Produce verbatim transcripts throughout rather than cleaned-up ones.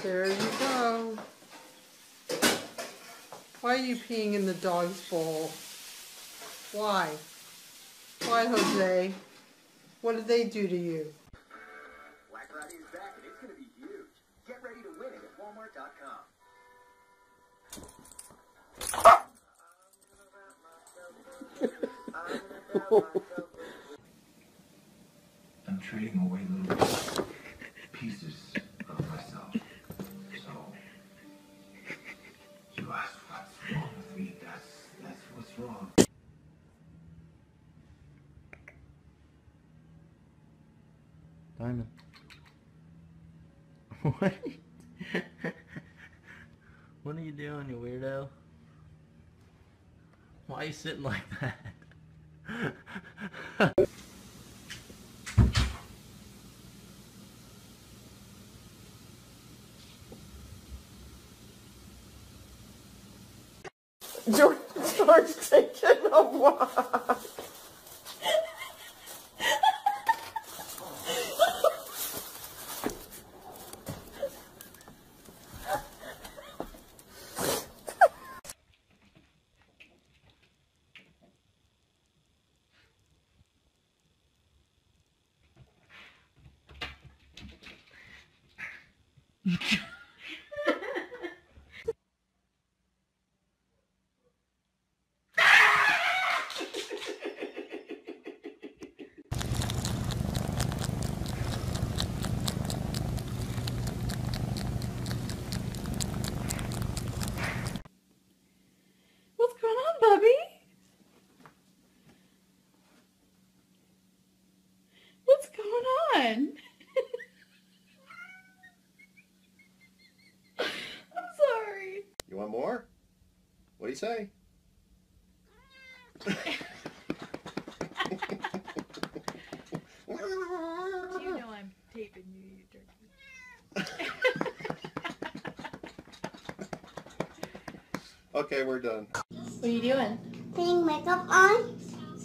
There you go. Why are you peeing in the dog's bowl? Why? Why, Jose? What did they do to you? Black Friday is back and it's going to be huge. Get ready to win it at Walmart dot com. I'm trading away little pieces of myself. So, you ask what's wrong with me, that's, that's what's wrong. Diamond. What? What are you doing, you weirdo? Why are you sitting like that? George starts taking a walk. What's going on, Bubby? What's going on? I'm sorry. You want more? What do you say? Do you know I'm taping you, you turkey? Okay, we're done. What are you doing? Putting makeup on.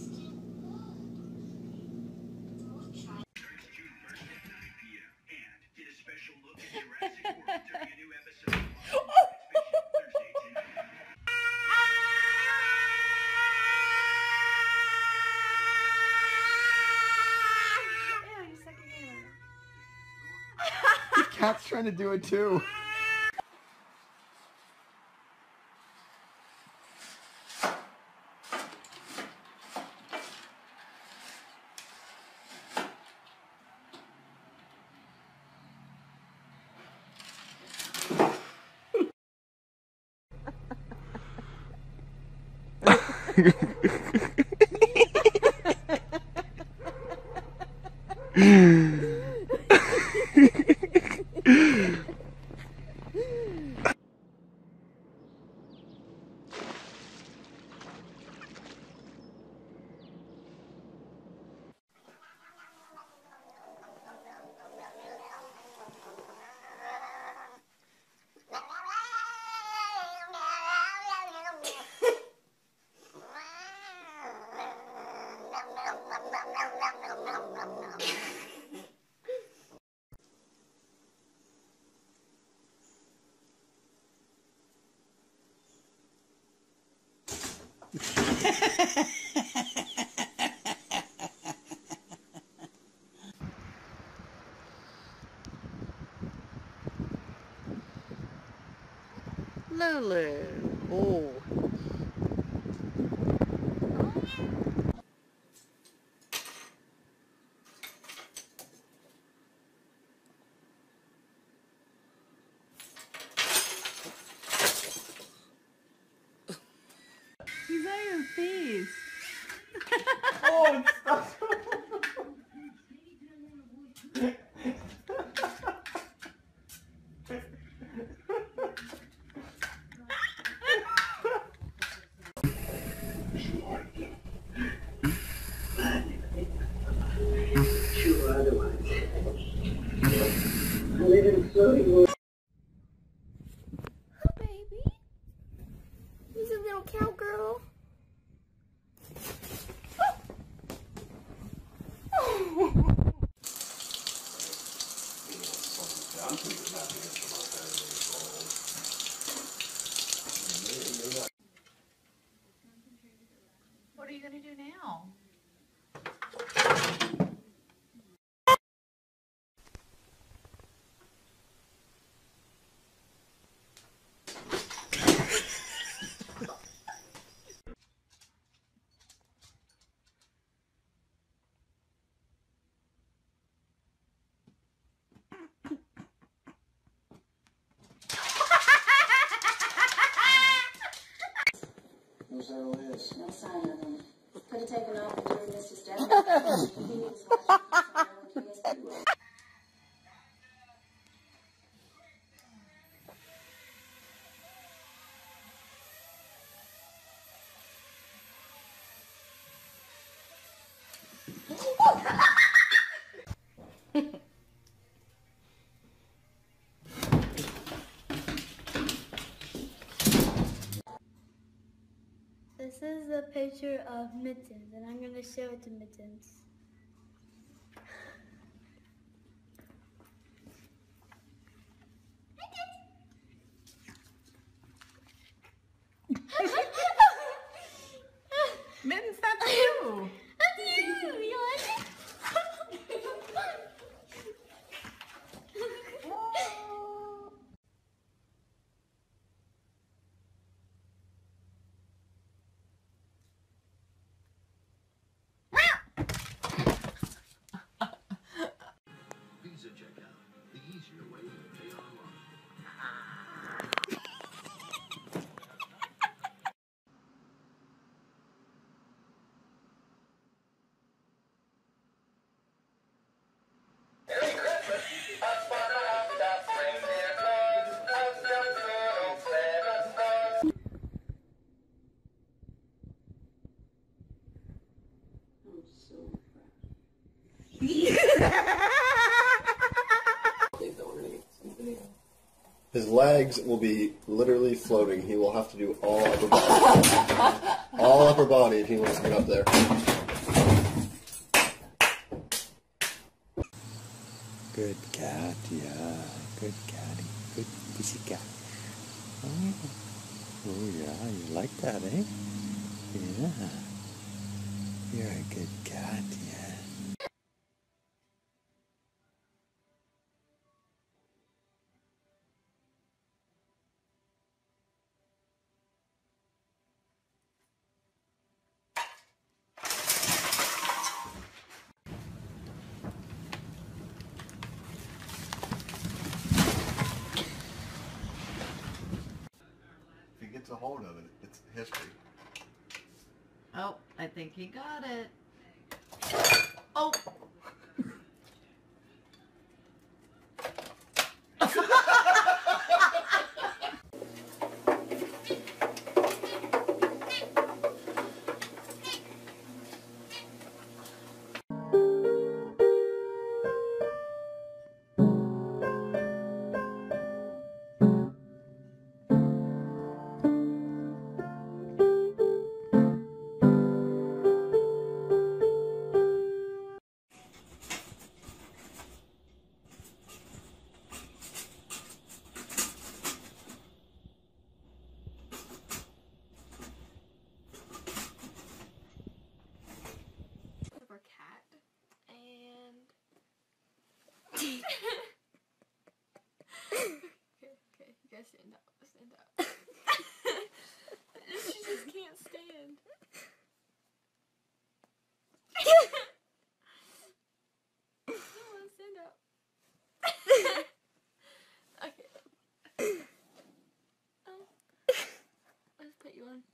Cat's trying to do it too. Lulu. Oh. He's on your face. Oh, it's stuck. Hi, baby. He's a little cowgirl. taken off and doing this to Steph. This is a picture of Mittens, and I'm going to show it to Mittens. Mittens, that's you. That's you! You like it? Visa checkout, the easier way to pay online. His legs will be literally floating. He will have to do all upper body. All upper body if he wants to get up there. Good cat, yeah. Good catty. Good pussy cat. Oh, oh yeah, you like that, eh? Yeah. You're a good cat, yeah. If he gets a hold of it, it's history. Oh, I think he got it. Oh! Of our cat, and okay, okay, you guys stand up, stand up. She just can't stand. Come on, stand up. Okay. Um, let's put you on.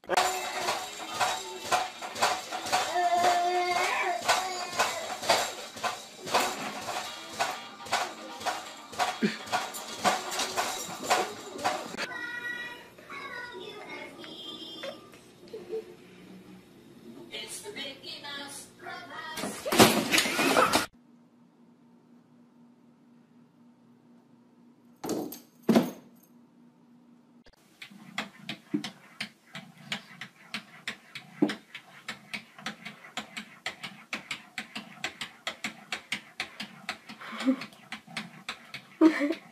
Okay.